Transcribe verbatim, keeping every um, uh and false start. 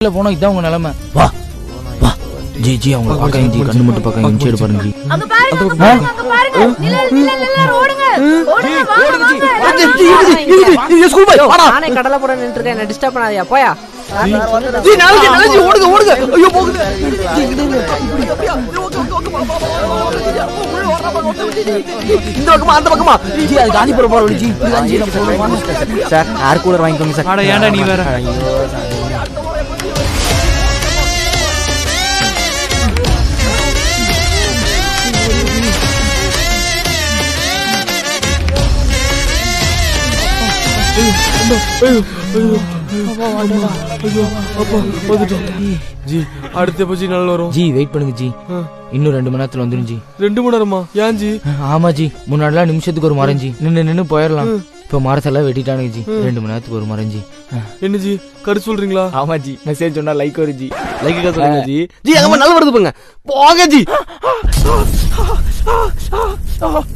இல்ல போனா இதான் உங்க நிலைமை. வா வா ஜி ஜி அவங்க பாக்காங்க ஜி, கண்ணு மட்டும் பாக்காங்க. இன்ச் எடு பாருங்க ஜி. அங்க பாருங்க அங்க பாருங்க. நிழல் நிழல் நிழல் ஓடுங்க ஓடுங்க ஓடுங்க ஜி. ஜி ஸ்கூல் போய் வாடா. நானே கடல போட நின்னுட்டு இருக்கேன், என்ன டிஸ்டர்ப் பண்ணாதீங்க போயா. ஜி நாளைக்கு நாளைக்கு ஓடுங்க ஓடுங்க. ஐயோ போகுது ஜி. இந்த பக்கமா அந்த பக்கமா ஜி. அது காந்திபுரம் போற வழி ji. Ji sir air cooler வாங்கிக்கோங்க சார். அட ஏன்டா நீ வேற. ஜி அடுத்த பச்சி நல்ல வரும் ஜி. வெயிட் பண்ணுங்க ஜி, இன்னும் ரெண்டு மணி நேரத்துல வந்துரும் ஜி. ரெண்டு மணி நேரமா? ஏன் ஜி? ஆமா ஜி, முன்னாடிலாம் நிமிஷத்துக்கு ஒரு மரம் ஜி, நின்று நின்று போயிடலாம். இப்ப மரத்தெல்லாம் வெட்டிட்டானுங்க ஜி, ரெண்டு மணி நேரத்துக்கு ஒரு மரம் ஜி. என்ன ஜி கரு சொல்றீங்களா? ஆமா ஜி, மெசேஜ் சொன்னா லைக் வரும் ஜி. லைக் சொல்லுங்க ஜி. ஜி அங்க நல்ல வருது போங்க போங்க ஜி.